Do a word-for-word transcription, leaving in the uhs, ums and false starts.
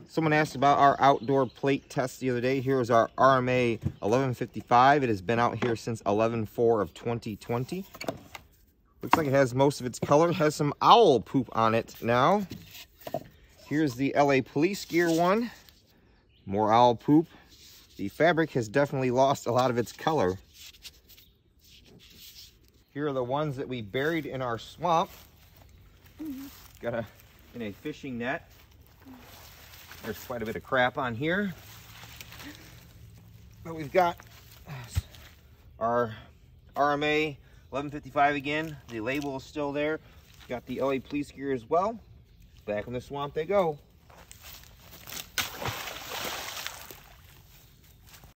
Someone asked about our outdoor plate test the other day. Here's our R M A eleven fifty-five. It has been out here since eleven four of twenty twenty. Looks like it has most of its color. It has some owl poop on it now. Here's the L A Police Gear one. More owl poop. The fabric has definitely lost a lot of its color. Here are the ones that we buried in our swamp. Got a in a fishing net. There's quite a bit of crap on here. But we've got our R M A eleven fifty-five again. The label is still there. Got the L A Police Gear as well. Back in the swamp they go.